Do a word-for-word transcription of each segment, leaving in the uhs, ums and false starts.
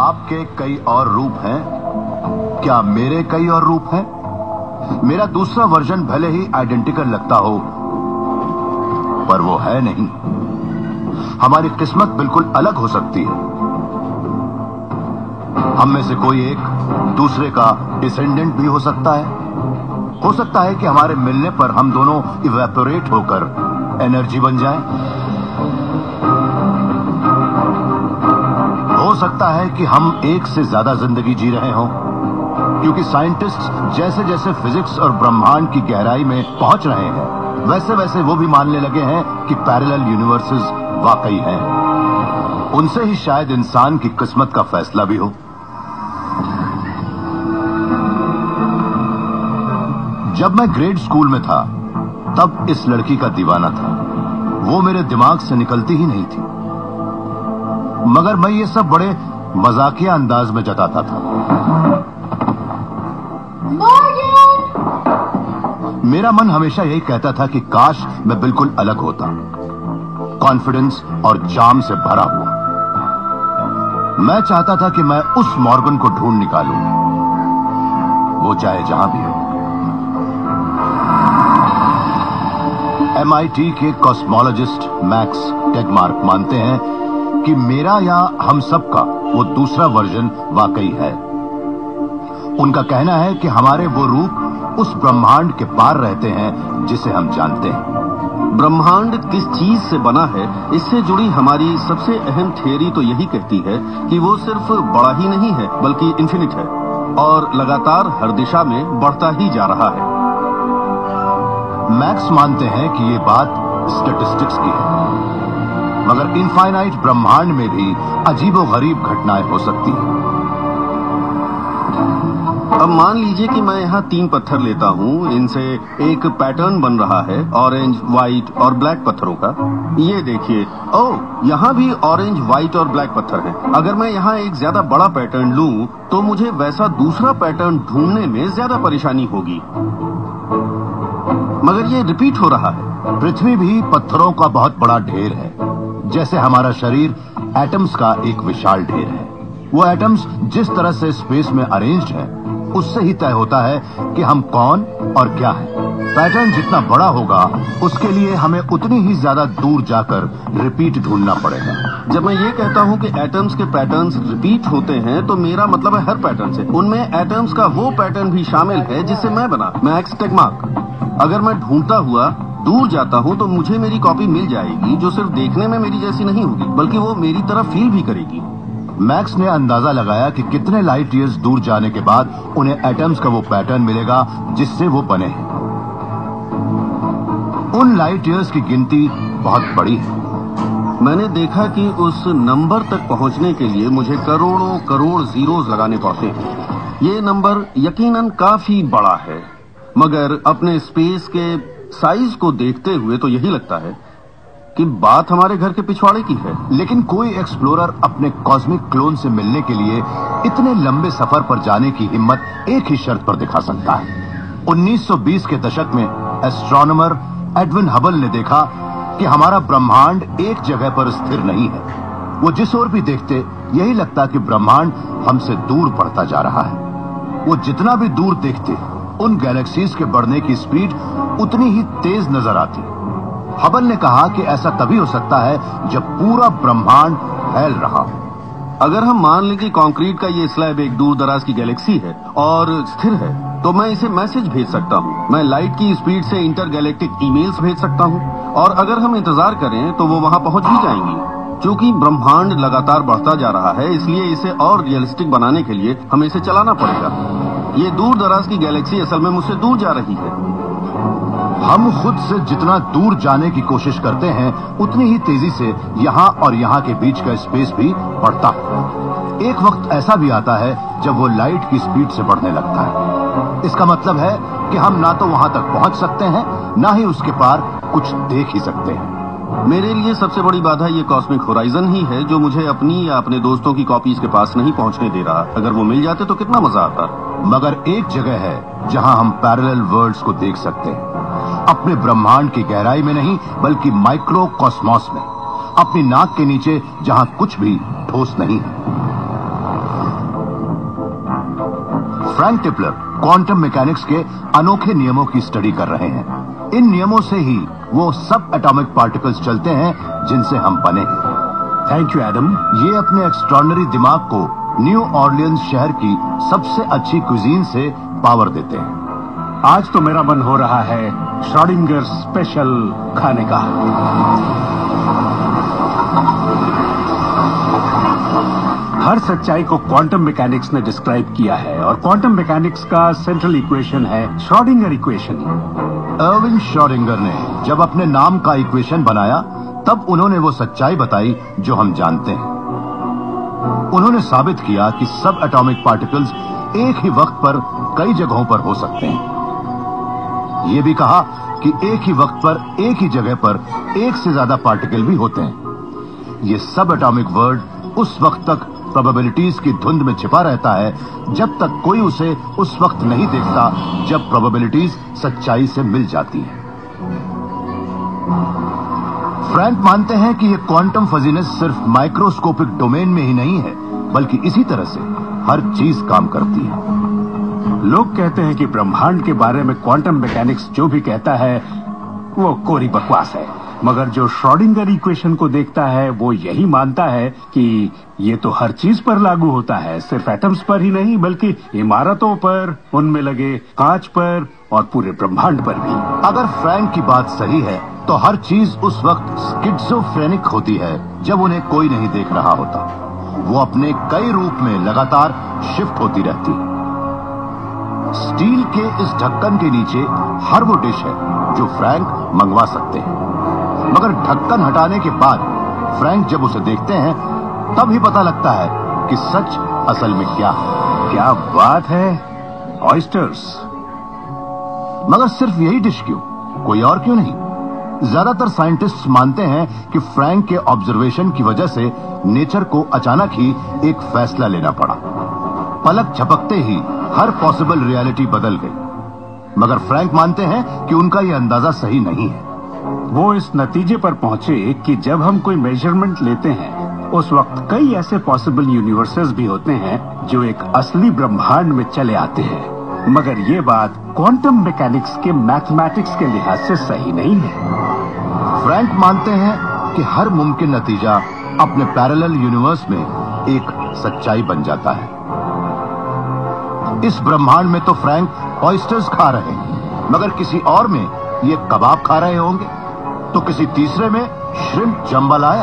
आपके कई और रूप हैं? क्या मेरे कई और रूप हैं? मेरा दूसरा वर्जन भले ही आइडेंटिकल लगता हो, पर वो है नहीं। हमारी किस्मत बिल्कुल अलग हो सकती है। हम में से कोई एक दूसरे का डिसेंडेंट भी हो सकता है। हो सकता है कि हमारे मिलने पर हम दोनों इवेपोरेट होकर एनर्जी बन जाएं। हो सकता है कि हम एक से ज्यादा जिंदगी जी रहे हों, क्योंकि साइंटिस्ट जैसे जैसे फिजिक्स और ब्रह्मांड की गहराई में पहुंच रहे हैं, वैसे वैसे वो भी मानने लगे हैं कि पैरेलल यूनिवर्सेस वाकई हैं। उनसे ही शायद इंसान की किस्मत का फैसला भी हो। जब मैं ग्रेड स्कूल में था, तब इस लड़की का दीवाना था। वो मेरे दिमाग से निकलती ही नहीं थी, मगर मैं ये सब बड़े मजाकिया अंदाज में जताता था। मेरा मन हमेशा यही कहता था कि काश मैं बिल्कुल अलग होता, कॉन्फिडेंस और चार्म से भरा हुआ। मैं चाहता था कि मैं उस मॉर्गन को ढूंढ निकालूं, वो चाहे जहां भी हो। एमआईटी के कॉस्मोलॉजिस्ट मैक्स टेगमार्क मानते हैं कि मेरा या हम सब का वो दूसरा वर्जन वाकई है। उनका कहना है कि हमारे वो रूप उस ब्रह्मांड के पार रहते हैं जिसे हम जानते हैं। ब्रह्मांड किस चीज से बना है, इससे जुड़ी हमारी सबसे अहम थियरी तो यही कहती है कि वो सिर्फ बड़ा ही नहीं है बल्कि इन्फिनिट है और लगातार हर दिशा में बढ़ता ही जा रहा है। मैक्स मानते हैं कि ये बात स्टैटिस्टिक्स की है, मगर इनफाइनाइट ब्रह्मांड में भी अजीबोगरीब घटनाएं हो सकती हैं। अब मान लीजिए कि मैं यहाँ तीन पत्थर लेता हूँ, इनसे एक पैटर्न बन रहा है ऑरेंज, व्हाइट और ब्लैक पत्थरों का। ये देखिए, ओह, यहाँ भी ऑरेंज, व्हाइट और ब्लैक पत्थर हैं। अगर मैं यहाँ एक ज्यादा बड़ा पैटर्न लूँ, तो मुझे वैसा दूसरा पैटर्न ढूंढने में ज्यादा परेशानी होगी, मगर ये रिपीट हो रहा है। पृथ्वी भी पत्थरों का बहुत बड़ा ढेर है, जैसे हमारा शरीर एटम्स का एक विशाल ढेर है। वो एटम्स जिस तरह से स्पेस में अरेंज्ड है, उससे ही तय होता है कि हम कौन और क्या हैं। पैटर्न जितना बड़ा होगा, उसके लिए हमें उतनी ही ज्यादा दूर जाकर रिपीट ढूंढना पड़ेगा। जब मैं ये कहता हूँ कि एटम्स के पैटर्न्स रिपीट होते हैं, तो मेरा मतलब है हर पैटर्न से। उनमें एटम्स का वो पैटर्न भी शामिल है जिससे मैं बना, मैक्स टेगमार्क। अगर मैं ढूंढता हुआ दूर जाता हूँ, तो मुझे मेरी कॉपी मिल जाएगी, जो सिर्फ देखने में मेरी जैसी नहीं होगी, बल्कि वो मेरी तरह फील भी करेगी। मैक्स ने अंदाजा लगाया कि कितने लाइट ईयर्स दूर जाने के बाद उन्हें एटम्स का वो पैटर्न मिलेगा जिससे वो बने हैं। उन लाइट ईयर्स की गिनती बहुत बड़ी है। मैंने देखा कि उस नंबर तक पहुंचने के लिए मुझे करोड़ों करोड़ जीरोस लगाने पड़ते हैं। ये नंबर यकीनन काफी बड़ा है, मगर अपने स्पेस के साइज को देखते हुए तो यही लगता है कि बात हमारे घर के पिछवाड़े की है। लेकिन कोई एक्सप्लोरर अपने कॉस्मिक क्लोन से मिलने के लिए इतने लंबे सफर पर जाने की हिम्मत एक ही शर्त पर दिखा सकता है। उन्नीस सौ बीस के दशक में एस्ट्रोनॉमर एडविन हबल ने देखा कि हमारा ब्रह्मांड एक जगह पर स्थिर नहीं है। वो जिस ओर भी देखते, यही लगता कि ब्रह्मांड हमसे दूर बढ़ता जा रहा है। वो जितना भी दूर देखते, उन गैलेक्सीज के बढ़ने की स्पीड उतनी ही तेज नजर आती। हबल ने कहा कि ऐसा तभी हो सकता है जब पूरा ब्रह्मांड फैल रहा हो। अगर हम मान लें कि कंक्रीट का ये स्लैब एक दूर दराज की गैलेक्सी है और स्थिर है, तो मैं इसे मैसेज भेज सकता हूँ। मैं लाइट की स्पीड से इंटरगैलेक्टिक ईमेल्स भेज सकता हूँ, और अगर हम इंतजार करें तो वो वहां पहुंच भी जाएंगी। चूंकि ब्रह्मांड लगातार बढ़ता जा रहा है, इसलिए इसे और रियलिस्टिक बनाने के लिए हमें इसे चलाना पड़ेगा। ये दूर दराज की गैलेक्सी असल में मुझसे दूर जा रही है। हम खुद से जितना दूर जाने की कोशिश करते हैं, उतनी ही तेजी से यहाँ और यहाँ के बीच का स्पेस भी बढ़ता है। एक वक्त ऐसा भी आता है जब वो लाइट की स्पीड से बढ़ने लगता है। इसका मतलब है कि हम ना तो वहां तक पहुंच सकते हैं, ना ही उसके पार कुछ देख ही सकते हैं। मेरे लिए सबसे बड़ी बाधा ये कॉस्मिक होराइजन ही है, जो मुझे अपनी या अपने दोस्तों की कॉपीज के पास नहीं पहुंचने दे रहा। अगर वो मिल जाते तो कितना मजा आता। मगर एक जगह है जहां हम पैरेलल वर्ल्ड्स को देख सकते हैं, अपने ब्रह्मांड की गहराई में नहीं, बल्कि माइक्रो कॉस्मॉस में, अपनी नाक के नीचे, जहां कुछ भी ठोस नहीं है। फ्रैंक टिपलर क्वांटम मैकेनिक्स के अनोखे नियमों की स्टडी कर रहे हैं। इन नियमों से ही वो सब एटॉमिक पार्टिकल्स चलते हैं जिनसे हम बने हैं। Thank you Adam. ये अपने एक्स्ट्रॉर्डिनरी दिमाग को न्यू ऑर्लियंस शहर की सबसे अच्छी क्विजीन से पावर देते हैं। आज तो मेरा मन हो रहा है श्रोडिंगर स्पेशल खाने का। हर सच्चाई को क्वांटम मैकेनिक्स ने डिस्क्राइब किया है और क्वांटम मैकेनिक्स का सेंट्रल इक्वेशन है श्रोडिंगर इक्वेशन। अर्विन श्रोडिंगर ने जब अपने नाम का इक्वेशन बनाया तब उन्होंने वो सच्चाई बताई जो हम जानते हैं। उन्होंने साबित किया कि सब एटॉमिक पार्टिकल्स एक ही वक्त पर कई जगहों पर हो सकते हैं। ये भी कहा कि एक ही वक्त पर एक ही जगह पर एक से ज्यादा पार्टिकल भी होते हैं। ये सब एटॉमिक वर्ल्ड उस वक्त तक प्रोबेबिलिटीज की धुंध में छिपा रहता है जब तक कोई उसे उस वक्त नहीं देखता जब प्रोबेबिलिटीज सच्चाई से मिल जाती है। फ्रैंक मानते हैं कि ये क्वांटम फजीनेस सिर्फ माइक्रोस्कोपिक डोमेन में ही नहीं है बल्कि इसी तरह से हर चीज काम करती है। लोग कहते हैं कि ब्रह्मांड के बारे में क्वांटम मैकेनिक्स जो भी कहता है वो कोरी बकवास है, मगर जो श्रोडिंगर इक्वेशन को देखता है वो यही मानता है कि ये तो हर चीज पर लागू होता है, सिर्फ एटम्स पर ही नहीं बल्कि इमारतों पर, उनमें लगे कांच पर और पूरे ब्रह्मांड पर भी। अगर फ्रैंक की बात सही है तो हर चीज उस वक्त स्किज़ोफ्रेनिक होती है जब उन्हें कोई नहीं देख रहा होता। वो अपने कई रूप में लगातार शिफ्ट होती रहती है। स्टील के इस ढक्कन के नीचे हर वो डिश है जो फ्रैंक मंगवा सकते हैं, मगर ढक्कन हटाने के बाद फ्रैंक जब उसे देखते हैं तब ही पता लगता है कि सच असल में क्या है। क्या बात है, ऑयस्टर्स। मगर सिर्फ यही डिश क्यों, कोई और क्यों नहीं? ज्यादातर साइंटिस्ट्स मानते हैं कि फ्रैंक के ऑब्जर्वेशन की वजह से नेचर को अचानक ही एक फैसला लेना पड़ा। पलक झपकते ही हर पॉसिबल रियलिटी बदल गई। मगर फ्रैंक मानते हैं कि उनका यह अंदाजा सही नहीं है। वो इस नतीजे पर पहुंचे कि जब हम कोई मेजरमेंट लेते हैं उस वक्त कई ऐसे पॉसिबल यूनिवर्सेस भी होते हैं जो एक असली ब्रह्मांड में चले आते हैं, मगर ये बात क्वांटम मैकेनिक्स के मैथमेटिक्स के लिहाज से सही नहीं है। फ्रैंक मानते हैं कि हर मुमकिन नतीजा अपने पैरेलल यूनिवर्स में एक सच्चाई बन जाता है। इस ब्रह्मांड में तो फ्रैंक ऑयस्टर्स खा रहे हैं, मगर किसी और में ये कबाब खा रहे होंगे, तो किसी तीसरे में श्रिम्प जम्बालाया।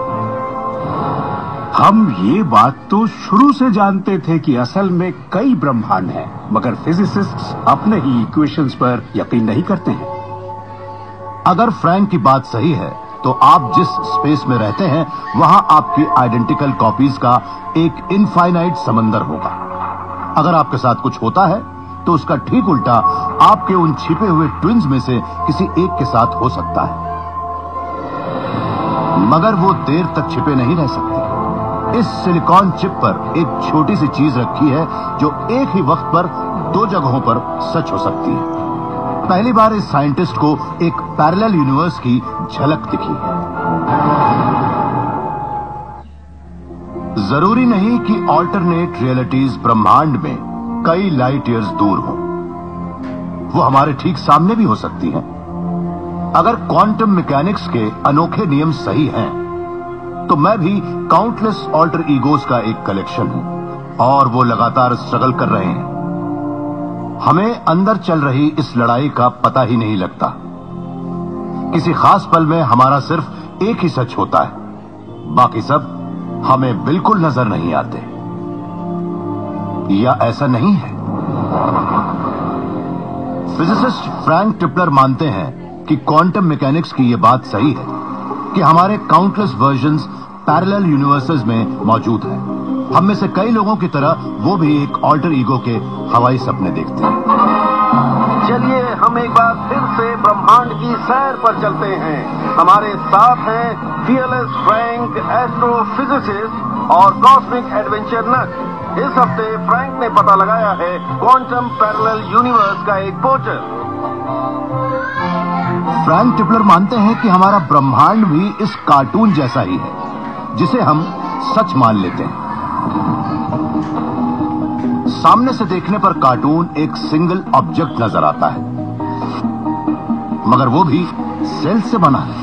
हम ये बात तो शुरू से जानते थे कि असल में कई ब्रह्मांड हैं, मगर फिजिसिस्ट्स अपने ही इक्वेशंस पर यकीन नहीं करते हैं। अगर फ्रैंक की बात सही है तो आप जिस स्पेस में रहते हैं वहां आपकी आइडेंटिकल कॉपीज का एक इनफाइनाइट समंदर होगा। अगर आपके साथ कुछ होता है तो उसका ठीक उल्टा आपके उन छिपे हुए ट्विन्स में से किसी एक के साथ हो सकता है, मगर वो देर तक छिपे नहीं रह सकते। इस सिलिकॉन चिप पर एक छोटी सी चीज रखी है जो एक ही वक्त पर दो जगहों पर सच हो सकती है। पहली बार इस साइंटिस्ट को एक पैरेलल यूनिवर्स की झलक दिखी है। जरूरी नहीं कि ऑल्टरनेट रियलिटीज ब्रह्मांड में कई लाइट ईयर्स दूर हो, वो हमारे ठीक सामने भी हो सकती हैं। अगर क्वांटम मैकेनिक्स के अनोखे नियम सही हैं, तो मैं भी काउंटलेस ऑल्टर ईगोज का एक कलेक्शन हूं और वो लगातार स्ट्रगल कर रहे हैं। हमें अंदर चल रही इस लड़ाई का पता ही नहीं लगता। किसी खास पल में हमारा सिर्फ एक ही सच होता है, बाकी सब हमें बिल्कुल नजर नहीं आते। या ऐसा नहीं है? फिजिसिस्ट फ्रैंक टिपलर मानते हैं कि क्वांटम मैकेनिक्स की यह बात सही है कि हमारे काउंटलेस वर्जन्स पैरेलल यूनिवर्सेस में मौजूद हैं। हम में से कई लोगों की तरह वो भी एक ऑल्टर ईगो के हवाई सपने देखते हैं। चलिए हम एक बार फिर से ब्रह्मांड की सैर पर चलते हैं। हमारे साथ हैं फीयरलेस फ्रैंक, एस्ट्रोफिजिसिस्ट और कॉस्मिक एडवेंचर नट। इस हफ्ते फ्रैंक ने पता लगाया है क्वांटम पैरेलल यूनिवर्स का एक पोर्टल। फ्रैंक टिपलर मानते हैं कि हमारा ब्रह्मांड भी इस कार्टून जैसा ही है जिसे हम सच मान लेते हैं। सामने से देखने पर कार्टून एक सिंगल ऑब्जेक्ट नजर आता है, मगर वो भी सेल से बना है।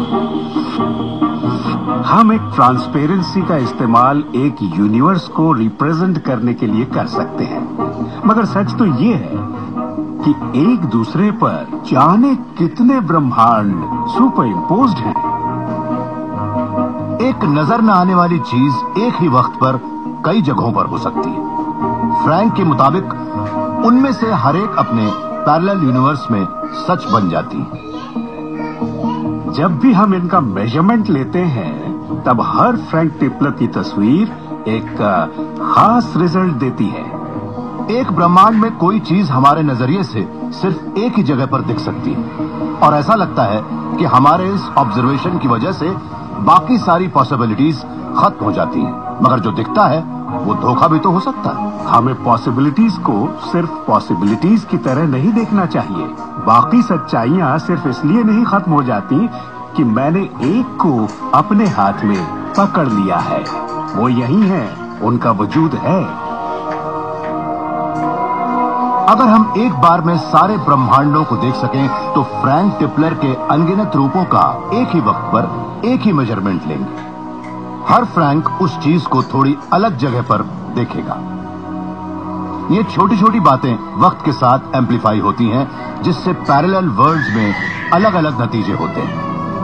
हम एक ट्रांसपेरेंसी का इस्तेमाल एक यूनिवर्स को रिप्रेजेंट करने के लिए कर सकते हैं, मगर सच तो ये है कि एक दूसरे पर जाने कितने ब्रह्मांड सुपर इम्पोज्ड हैं। एक नजर न आने वाली चीज एक ही वक्त पर कई जगहों पर हो सकती है। फ्रैंक के मुताबिक उनमें से हर एक अपने पैरेलल यूनिवर्स में सच बन जाती है। जब भी हम इनका मेजरमेंट लेते हैं तब हर फ्रैंक टिपलर की तस्वीर एक खास रिजल्ट देती है। एक ब्रह्मांड में कोई चीज हमारे नजरिए से सिर्फ एक ही जगह पर दिख सकती है और ऐसा लगता है कि हमारे इस ऑब्जर्वेशन की वजह से बाकी सारी पॉसिबिलिटीज खत्म हो जाती हैं, मगर जो दिखता है वो धोखा भी तो हो सकता है। हमें पॉसिबिलिटीज को सिर्फ पॉसिबिलिटीज की तरह नहीं देखना चाहिए। बाकी सच्चाइयां सिर्फ इसलिए नहीं खत्म हो जाती कि मैंने एक को अपने हाथ में पकड़ लिया है। वो यही है, उनका वजूद है। अगर हम एक बार में सारे ब्रह्मांडों को देख सकें तो फ्रैंक टिपलर के अनगिनत रूपों का एक ही वक्त पर एक ही मेजरमेंट लेंगे। हर फ्रैंक उस चीज को थोड़ी अलग जगह पर देखेगा। ये छोटी छोटी बातें वक्त के साथ एम्पलीफाई होती हैं, जिससे पैरेलल वर्ल्ड्स में अलग अलग नतीजे होते हैं।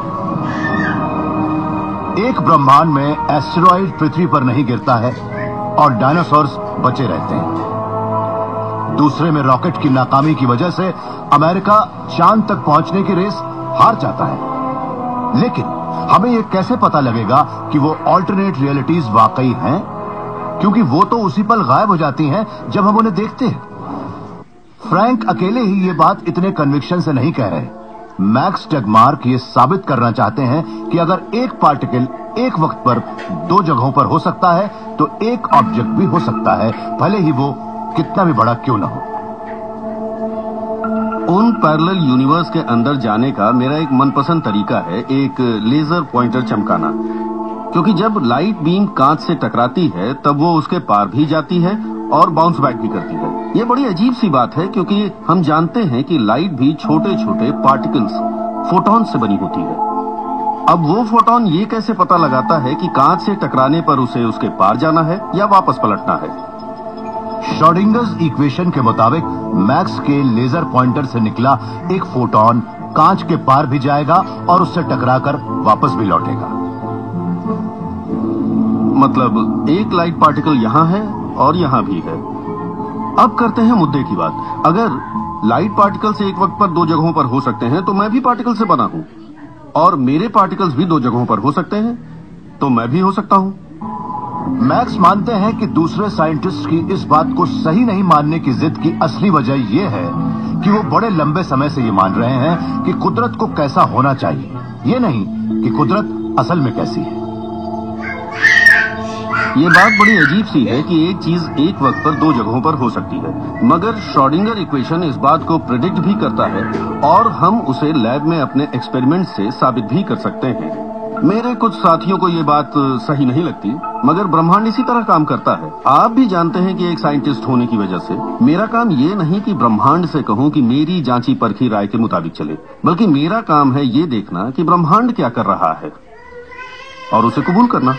एक ब्रह्मांड में एस्टेरॉइड पृथ्वी पर नहीं गिरता है और डायनासोर्स बचे रहते हैं। दूसरे में रॉकेट की नाकामी की वजह से अमेरिका चांद तक पहुंचने की रेस हार जाता है। लेकिन हमें यह कैसे पता लगेगा कि वो ऑल्टरनेट रियलिटीज वाकई हैं? क्योंकि वो तो उसी पल गायब हो जाती हैं जब हम उन्हें देखते हैं। फ्रैंक अकेले ही ये बात इतने कन्विक्शन से नहीं कह रहे। मैक्स टगमार्क ये साबित करना चाहते हैं कि अगर एक पार्टिकल एक वक्त पर दो जगहों पर हो सकता है तो एक ऑब्जेक्ट भी हो सकता है, भले ही वो कितना भी बड़ा क्यों ना हो। उन पैरेलल यूनिवर्स के अंदर जाने का मेरा एक मनपसंद तरीका है एक लेजर पॉइंटर चमकाना, क्योंकि जब लाइट बीम कांच से टकराती है तब वो उसके पार भी जाती है और बाउंस बैक भी करती है। ये बड़ी अजीब सी बात है, क्योंकि हम जानते हैं कि लाइट भी छोटे छोटे पार्टिकल्स, फोटॉन से बनी होती है। अब वो फोटॉन ये कैसे पता लगाता है कि कांच से टकराने पर उसे उसके पार जाना है या वापस पलटना है? श्रोडिंगर्स इक्वेशन के मुताबिक मैक्स के लेजर पॉइंटर से निकला एक फोटॉन कांच के पार भी जाएगा और उससे टकराकर वापस भी लौटेगा। मतलब एक लाइट पार्टिकल यहां है और यहां भी है। अब करते हैं मुद्दे की बात। अगर लाइट पार्टिकल्स एक वक्त पर दो जगहों पर हो सकते हैं तो मैं भी पार्टिकल से बना हूं, और मेरे पार्टिकल्स भी दो जगहों पर हो सकते हैं तो मैं भी हो सकता हूं। मैक्स मानते हैं कि दूसरे साइंटिस्ट की इस बात को सही नहीं मानने की जिद की असली वजह यह है कि वो बड़े लंबे समय से ये मान रहे हैं कि कुदरत को कैसा होना चाहिए, ये नहीं कि कुदरत असल में कैसी है। ये बात बड़ी अजीब सी है कि एक चीज एक वक्त पर दो जगहों पर हो सकती है, मगर श्रोडिंगर इक्वेशन इस बात को प्रेडिक्ट भी करता है और हम उसे लैब में अपने एक्सपेरिमेंट से साबित भी कर सकते हैं। मेरे कुछ साथियों को ये बात सही नहीं लगती, मगर ब्रह्मांड इसी तरह काम करता है। आप भी जानते हैं कि एक साइंटिस्ट होने की वजह से मेरा काम ये नहीं कि ब्रह्मांड से कहूं कि मेरी जांची परखी राय के मुताबिक चले, बल्कि मेरा काम है ये देखना कि ब्रह्मांड क्या कर रहा है और उसे कबूल करना।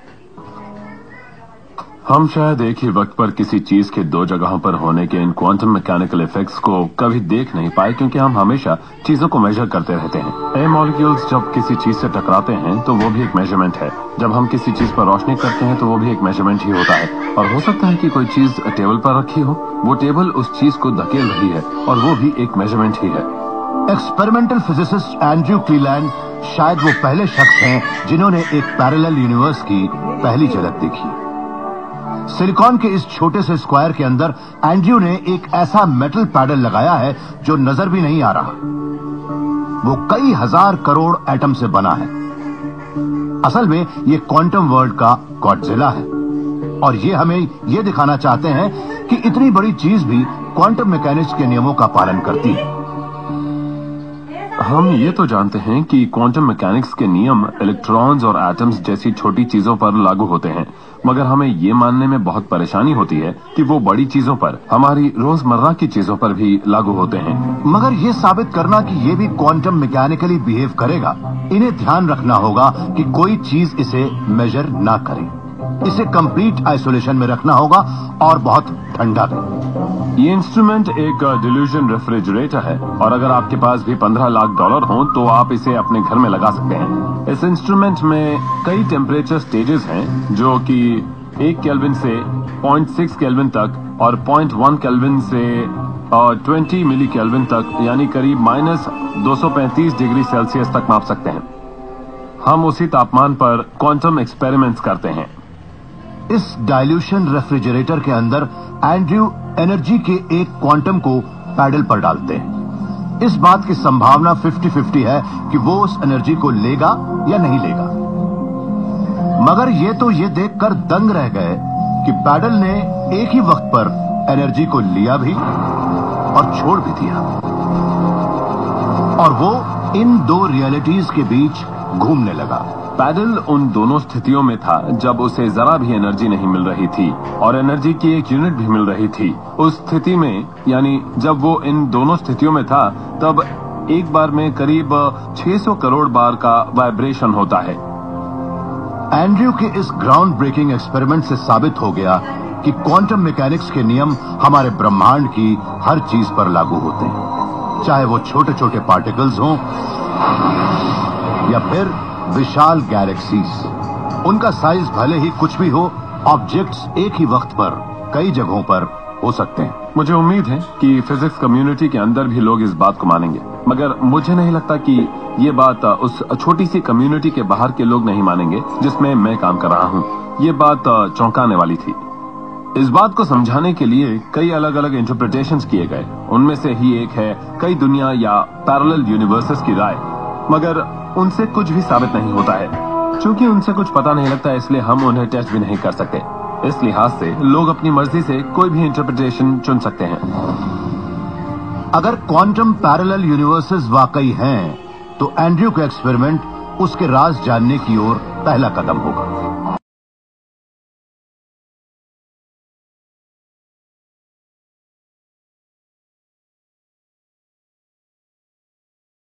हम शायद एक ही वक्त पर किसी चीज के दो जगहों पर होने के इन क्वांटम मैकेनिकल इफेक्ट्स को कभी देख नहीं पाए, क्योंकि हम हमेशा चीजों को मेजर करते रहते हैं। ए मॉलिक्यूल्स जब किसी चीज से टकराते हैं तो वो भी एक मेजरमेंट है। जब हम किसी चीज पर रोशनी करते हैं तो वो भी एक मेजरमेंट ही होता है। और हो सकता है कि कोई चीज टेबल पर रखी हो, वो टेबल उस चीज को धकेल रही है और वो भी एक मेजरमेंट ही है। एक्सपेरिमेंटल फिजिसिस्ट एंड्रयू क्लीलैंड शायद वो पहले शख्स हैं जिन्होंने एक पैरेलल यूनिवर्स की पहली झलक देखी। सिलिकॉन के इस छोटे से स्क्वायर के अंदर एंड्रयू ने एक ऐसा मेटल पैडल लगाया है जो नजर भी नहीं आ रहा। वो कई हजार करोड़ एटम से बना है। असल में ये क्वांटम वर्ल्ड का गॉडजिला है और ये हमें ये दिखाना चाहते हैं कि इतनी बड़ी चीज भी क्वांटम मैकेनिक्स के नियमों का पालन करती है। हम ये तो जानते हैं कि क्वांटम मैकेनिक्स के नियम इलेक्ट्रॉन्स और एटम्स जैसी छोटी चीजों पर लागू होते हैं, मगर हमें ये मानने में बहुत परेशानी होती है कि वो बड़ी चीजों पर, हमारी रोजमर्रा की चीजों पर भी लागू होते हैं। मगर ये साबित करना कि ये भी क्वांटम मैकेनिकली बिहेव करेगा, इन्हें ध्यान रखना होगा कि कोई चीज इसे मेजर ना करे। इसे कंप्लीट आइसोलेशन में रखना होगा और बहुत ठंडा भी। ये इंस्ट्रूमेंट एक डिल्यूजन रेफ्रिजरेटर है और अगर आपके पास भी पंद्रह लाख डॉलर हों तो आप इसे अपने घर में लगा सकते हैं। इस इंस्ट्रूमेंट में कई टेम्परेचर स्टेजेस हैं जो कि एक केल्विन से पॉइंट सिक्स केल्विन तक और पॉइंट वन केल्विन से और ट्वेंटी मिली केल्विन तक, यानी करीब माइनस दो सौ पैंतीस डिग्री सेल्सियस तक माप सकते हैं। हम उसी तापमान पर क्वांटम एक्सपेरिमेंट्स करते हैं। इस डाइल्यूशन रेफ्रिजरेटर के अंदर एंड्रयू एनर्जी के एक क्वांटम को पैडल पर डालते हैं। इस बात की संभावना फिफ्टी फिफ्टी है कि वो उस एनर्जी को लेगा या नहीं लेगा। मगर ये तो ये देखकर दंग रह गए कि पैडल ने एक ही वक्त पर एनर्जी को लिया भी और छोड़ भी दिया, और वो इन दो रियलिटीज के बीच घूमने लगा। पैडल उन दोनों स्थितियों में था जब उसे जरा भी एनर्जी नहीं मिल रही थी और एनर्जी की एक यूनिट भी मिल रही थी। उस स्थिति में, यानी जब वो इन दोनों स्थितियों में था, तब एक बार में करीब छह सौ करोड़ बार का वाइब्रेशन होता है। एंड्रयू के इस ग्राउंड ब्रेकिंग एक्सपेरिमेंट से साबित हो गया कि क्वांटम मैकेनिक्स के नियम हमारे ब्रह्मांड की हर चीज पर लागू होते हैं, चाहे वो छोटे छोटे पार्टिकल्स हों या फिर विशाल गैलेक्सीज। उनका साइज भले ही कुछ भी हो, ऑब्जेक्ट्स एक ही वक्त पर कई जगहों पर हो सकते हैं। मुझे उम्मीद है कि फिजिक्स कम्युनिटी के अंदर भी लोग इस बात को मानेंगे, मगर मुझे नहीं लगता कि ये बात उस छोटी सी कम्युनिटी के बाहर के लोग नहीं मानेंगे जिसमें मैं काम कर रहा हूँ। ये बात चौंकाने वाली थी। इस बात को समझाने के लिए कई अलग अलग इंटरप्रिटेशंस किए गए। उनमें से ही एक है कई दुनिया या पैरेलल यूनिवर्सेस की राय, मगर उनसे कुछ भी साबित नहीं होता है। चूंकि उनसे कुछ पता नहीं लगता, इसलिए हम उन्हें टेस्ट भी नहीं कर सकते। इस लिहाज से लोग अपनी मर्जी से कोई भी इंटरप्रिटेशन चुन सकते हैं। अगर क्वांटम पैरेलल यूनिवर्सेस वाकई हैं, तो एंड्रयू का एक्सपेरिमेंट उसके राज जानने की ओर पहला कदम होगा।